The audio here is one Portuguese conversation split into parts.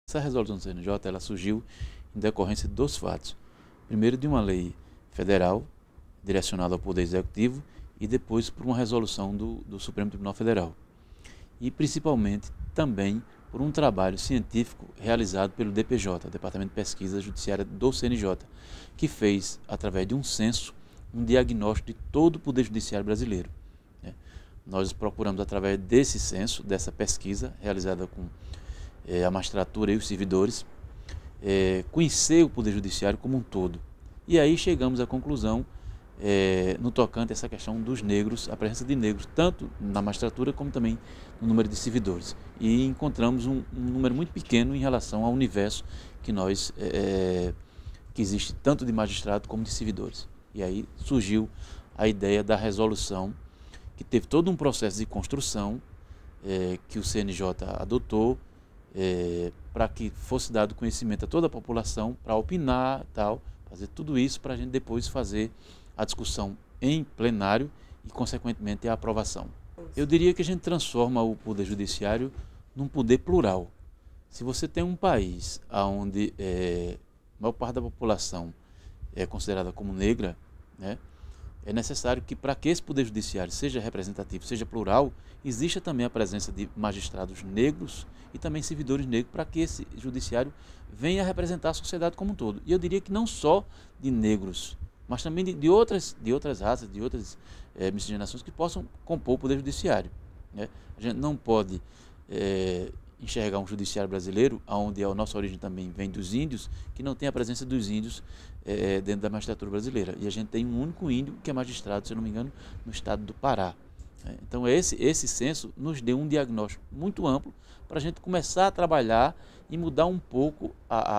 Essa resolução do CNJ ela surgiu em decorrência de dois fatos. Primeiro, de uma lei federal direcionada ao Poder Executivo e depois por uma resolução do Supremo Tribunal Federal. E principalmente também por um trabalho científico realizado pelo DPJ, Departamento de Pesquisa Judiciária do CNJ, que fez, através de um censo, um diagnóstico de todo o Poder Judiciário brasileiro. Nós procuramos, através desse censo, dessa pesquisa realizada com a magistratura e os servidores, conhecer o Poder Judiciário como um todo. E aí chegamos à conclusão, no tocante a essa questão dos negros, a presença de negros, tanto na magistratura como também no número de servidores. E encontramos um número muito pequeno em relação ao universo que existe tanto de magistrado como de servidores. E aí surgiu a ideia da resolução, que teve todo um processo de construção que o CNJ adotou, para que fosse dado conhecimento a toda a população, para opinar, tal, fazer tudo isso para a gente depois fazer a discussão em plenário e, consequentemente, a aprovação. Eu diria que a gente transforma o Poder Judiciário num poder plural. Se você tem um país onde a maior parte da população é considerada como negra, né, é necessário que, para que esse Poder Judiciário seja representativo, seja plural, exista também a presença de magistrados negros e também servidores negros, para que esse judiciário venha representar a sociedade como um todo. E eu diria que não só de negros, mas também de outras raças, de outras miscigenações que possam compor o Poder Judiciário, né? A gente não pode enxergar um judiciário brasileiro, onde a nossa origem também vem dos índios, que não tem a presença dos índios dentro da magistratura brasileira. E a gente tem um único índio que é magistrado, se eu não me engano, no estado do Pará. Então esse censo nos deu um diagnóstico muito amplo para a gente começar a trabalhar e mudar um pouco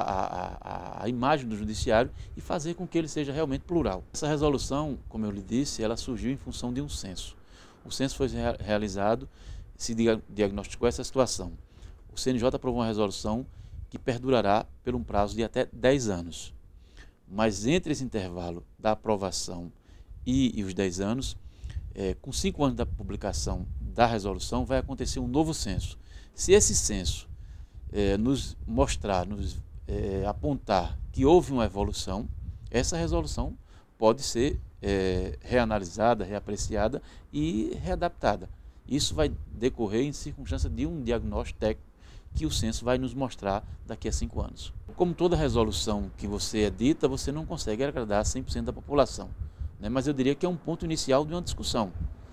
a imagem do judiciário e fazer com que ele seja realmente plural. Essa resolução, como eu lhe disse, ela surgiu em função de um censo. O censo foi realizado, se diagnosticou essa situação. O CNJ aprovou uma resolução que perdurará por um prazo de até 10 anos. Mas entre esse intervalo da aprovação e os 10 anos, com 5 anos da publicação da resolução, vai acontecer um novo censo. Se esse censo nos mostrar, apontar que houve uma evolução, essa resolução pode ser reanalisada, reapreciada e readaptada. Isso vai decorrer em circunstância de um diagnóstico técnico que o censo vai nos mostrar daqui a 5 anos. Como toda resolução que você edita, você não consegue agradar 100% da população, né? Mas eu diria que é um ponto inicial de uma discussão.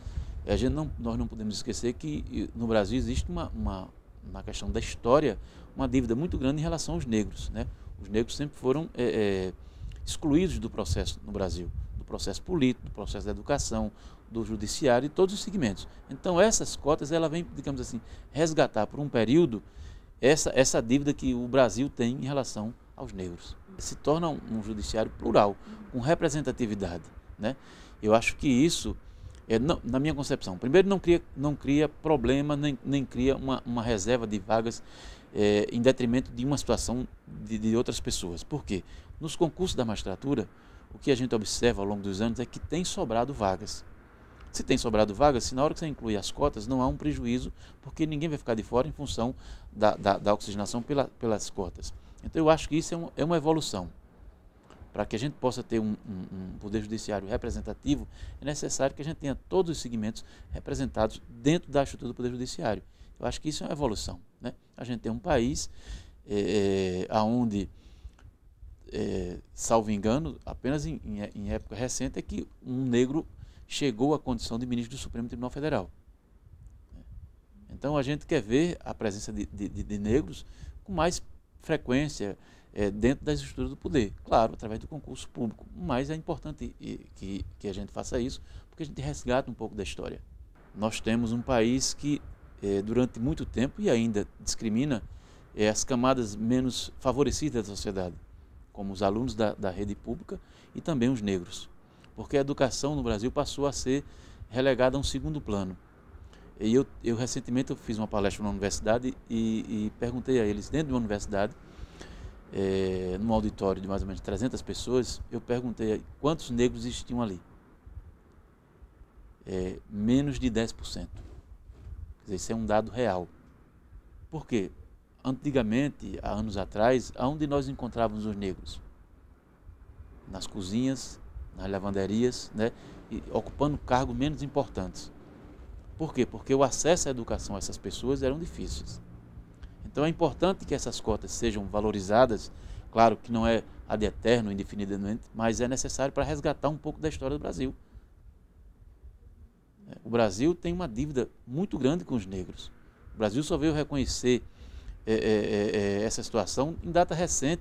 Nós não podemos esquecer que no Brasil existe na questão da história, uma dívida muito grande em relação aos negros, né? Os negros sempre foram excluídos do processo no Brasil, do processo político, do processo da educação, do judiciário e todos os segmentos. Então essas cotas, ela vem, digamos assim, resgatar por um período essa dívida que o Brasil tem em relação aos negros. Se torna um judiciário plural, com representatividade, né? Eu acho que isso, na minha concepção, primeiro não cria problema, nem cria uma reserva de vagas em detrimento de uma situação de outras pessoas. Por quê? Nos concursos da magistratura, o que a gente observa ao longo dos anos é que tem sobrado vagas. Se tem sobrado vagas, se na hora que você inclui as cotas, não há um prejuízo, porque ninguém vai ficar de fora em função da oxigenação pelas cotas. Então eu acho que isso é uma evolução. Para que a gente possa ter um poder judiciário representativo, é necessário que a gente tenha todos os segmentos representados dentro da estrutura do poder judiciário. Eu acho que isso é uma evolução, né? A gente tem um país onde, salvo engano, apenas em época recente é que um negro chegou à condição de ministro do Supremo Tribunal Federal. Então a gente quer ver a presença de negros com mais frequência dentro das estruturas do poder, claro, através do concurso público, mas é importante que a gente faça isso, porque a gente resgata um pouco da história. Nós temos um país que durante muito tempo e ainda discrimina as camadas menos favorecidas da sociedade, como os alunos da rede pública e também os negros, porque a educação no Brasil passou a ser relegada a um segundo plano. E eu recentemente fiz uma palestra na universidade e perguntei a eles, dentro de uma universidade, num auditório de mais ou menos 300 pessoas, eu perguntei quantos negros existiam ali. Menos de 10%. Quer dizer, isso é um dado real. Por quê? Antigamente, há anos atrás, aonde nós encontrávamos os negros? Nas cozinhas, nas lavanderias, né? E ocupando cargos menos importantes. Por quê? Porque o acesso à educação a essas pessoas eram difíceis. Então é importante que essas cotas sejam valorizadas, claro que não é ad eterno, indefinidamente, mas é necessário para resgatar um pouco da história do Brasil. O Brasil tem uma dívida muito grande com os negros. O Brasil só veio reconhecer essa situação em data recente.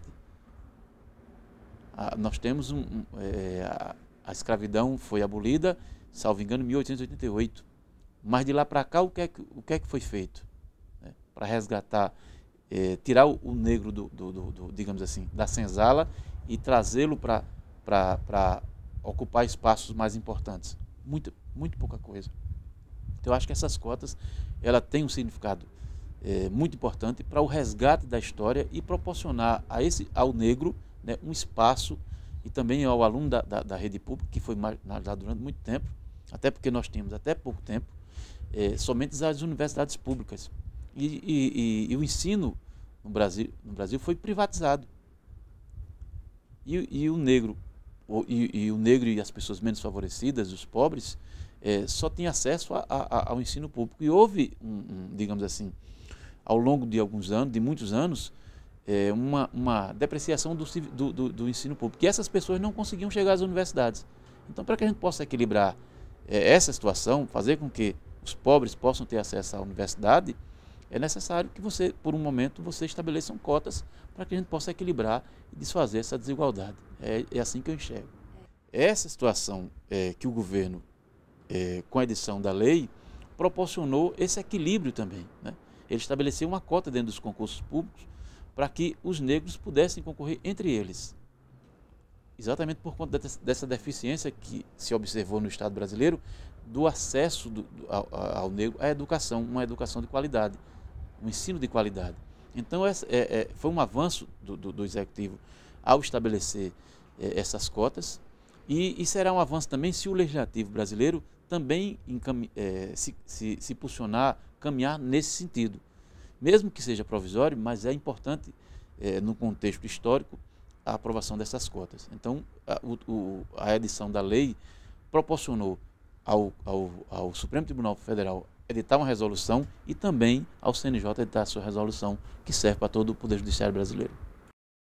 Nós temos a escravidão foi abolida, salvo engano, em 1888. Mas de lá para cá, o que é que foi feito? Para resgatar, tirar o negro digamos assim, da senzala e trazê-lo para ocupar espaços mais importantes. Muito pouca coisa. Então eu acho que essas cotas ela têm um significado muito importante para o resgate da história e proporcionar ao negro, né, um espaço, e também ao aluno da rede pública, que foi marginalizado durante muito tempo, até porque nós tínhamos até pouco tempo somente as universidades públicas. E o ensino no Brasil foi privatizado. E o negro e as pessoas menos favorecidas, os pobres, só têm acesso ao ensino público. E houve, digamos assim, ao longo de alguns anos, de muitos anos, uma depreciação do ensino público. E essas pessoas não conseguiam chegar às universidades. Então, para que a gente possa equilibrar essa situação, fazer com que os pobres possam ter acesso à universidade, é necessário que por um momento, você estabeleçam cotas para que a gente possa equilibrar e desfazer essa desigualdade. É assim que eu enxergo. Essa situação que o governo, com a edição da lei, proporcionou esse equilíbrio também, né? Ele estabeleceu uma cota dentro dos concursos públicos para que os negros pudessem concorrer entre eles. Exatamente por conta dessa deficiência que se observou no Estado brasileiro do acesso ao negro à educação, uma educação de qualidade, um ensino de qualidade. Então foi um avanço do Executivo ao estabelecer essas cotas e será um avanço também se o Legislativo brasileiro também se posicionar, caminhar nesse sentido. Mesmo que seja provisório, mas é importante, no contexto histórico, a aprovação dessas cotas. Então, a edição da lei proporcionou ao Supremo Tribunal Federal editar uma resolução e também ao CNJ editar a sua resolução, que serve para todo o Poder Judiciário brasileiro.